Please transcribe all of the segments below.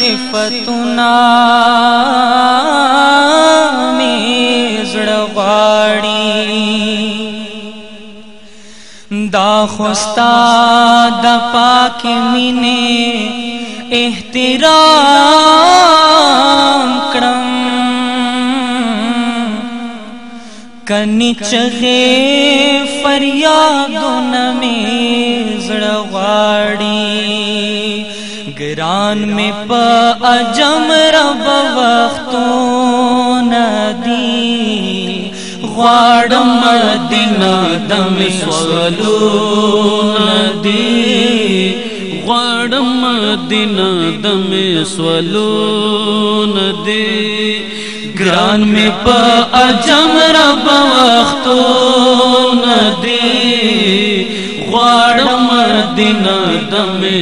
صفتنا میں زړه غواړي دا خوستا د پاک مینې احترام کړم کني چغې فریادونه مې زړه غواړي ګران مې په عجم رب وختونه دي غواړم مدینه د مسولونه دي غواړم مدینه د مسولونه دي ګران مې په عجم رب وختونه دي غواړم مدینه د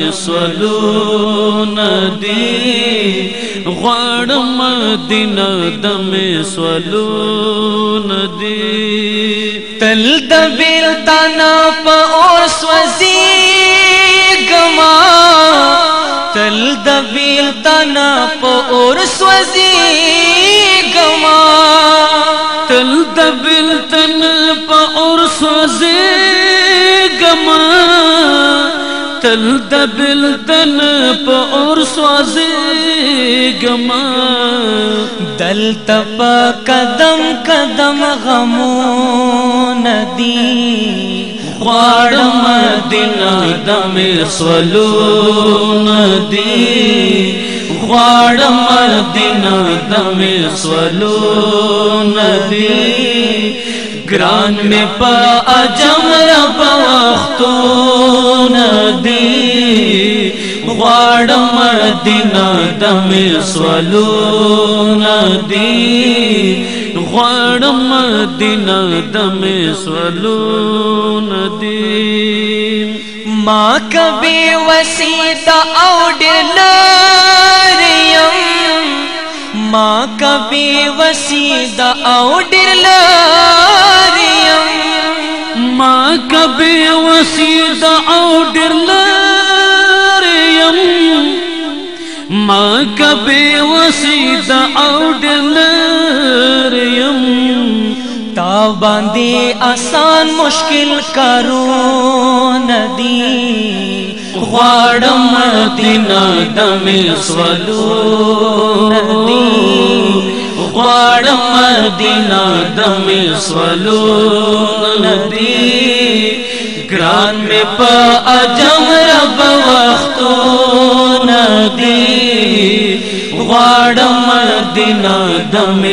مسولونه دي غواړم مدینه د مسولونه دي تل د بیلتانا په اور سوځېږما تل د بیلتانا په اور سوځېږما تل د بیلتانا په اور سوځېږما تل د بیلتن په اور سوځېږما دلته په قدم قدم غمونه دي غواړم مدینه د مسولونه دي غواړم مدینه د مسولونه دي ګران مې په عجم رب وختونه دي غواړم مدینه د مسولونه دي غواړم مدینه د مسولونه دي ما کبي وسیدا او ډېر لرې یم ما کبي وسیدا او ډېر لرې یم ما کبي وسیدا او ډېر لرې یم ما کبي وسیدا او ډېر لرې یم تا باندې آسان مشکل کارونه دي غواړم مدینه د مسولونه دي غواړم مدینه د مسولونه دي ګران مې په عجم رب وختونه دي غواړم مدینه د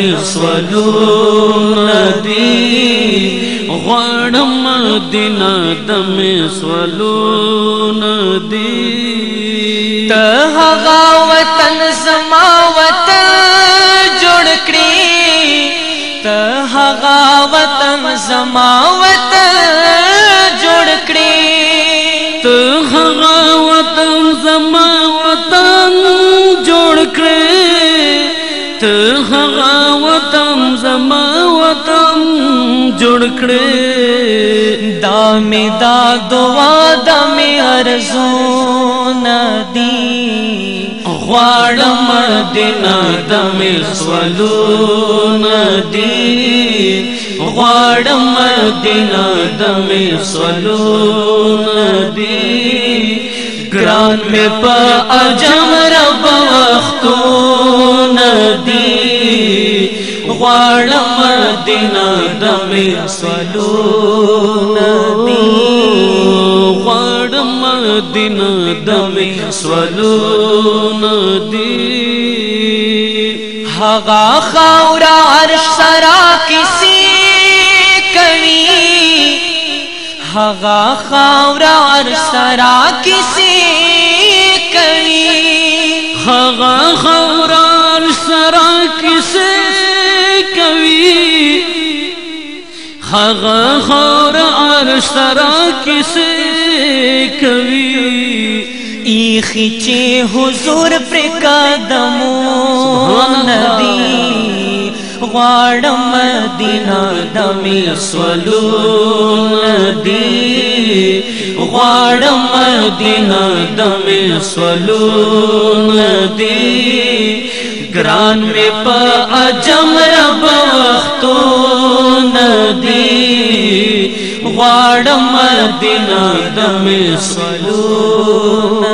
مسولونه دي غواړم مدینه د مسولونه دي ته هغه وطن زما وطن جوړ کړې ته هغه وطن زما وطن جوړ کړې ته هغه وطن زما وطن جوړ کړې ته هغه وطن زما وطن جوړ کړې دا مې دا دعا دا مې ارزونه دي غواړم مدینه د مسولونه دي غواړم مدینه د مسولونه دي ګران مې په عجم رب وختونه دي غواړم مدینه د مسولونه دي غواړم مدینه د مسولونه دي هغه خاورا عرش سرا کسی کوي هغه خاورا عرش سرا کسی کوي هغه خاورا عرش سرا کسی کوي هغه خاورا عرش سرا کسی کوي ایخی چه حضور پر قدمون دی غواړم مدینه د می سولونه دی غواړم مدینه د می سولونه دی ګران می په عجم رب وختونه دی غواړم مدینه د می سولونه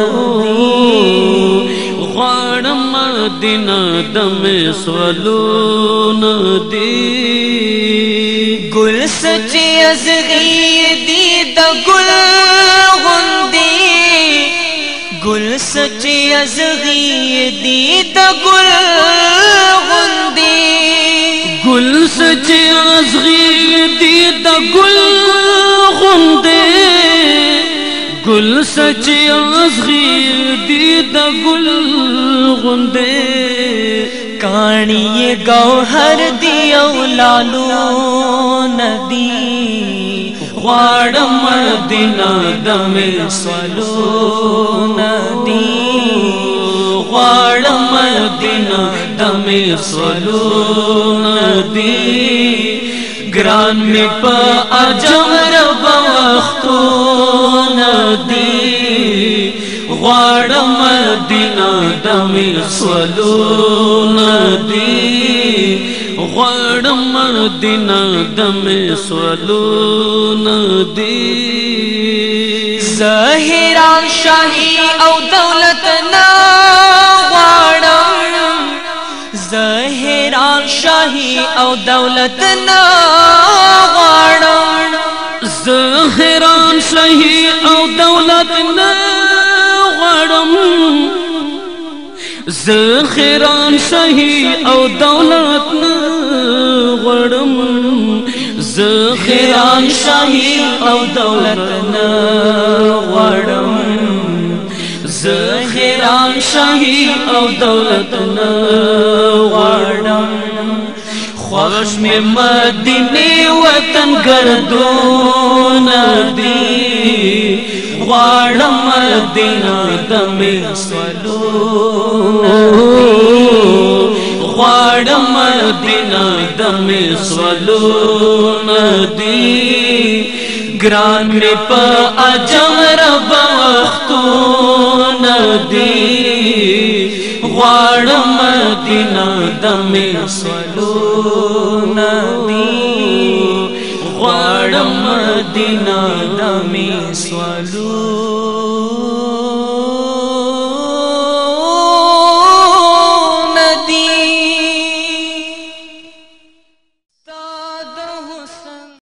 غواړم مدینه د می سولونه دی ګل سچي ازغي دی د ګل غوندي ګل سچي ازغي دی د ګل غوندي ګل سچي ازغي دی د ګل غوندي ګل سچي ازغي دی د ګل غوندي کانی گوہر دی او لالو ندی غواړم مدینه د می سولونه دی غواړم مدینه د می سولونه دی ګران می په عجم رب وختونه دی غواړم مدینه د می سولونه دی غواړم مدینه د می سولونه دی زهران شاهی او دولت نا غواړم زهران شاهی او دولت نا غواړم زهران شاهی او دولت نا زخیران شاہی او دولت نہ غړم زخیران شاہی او دولت نہ غړم زخیران شاہی او دولت نہ غړم خوش میں مدینے وطن گردون دی غواړم مدینه د می سولونه غواړم مدینه د می سولونه دی ګران می په عجم رب وختونه دی غواړم مدینه د می سولونه دی غواړم مدینه د می سولونه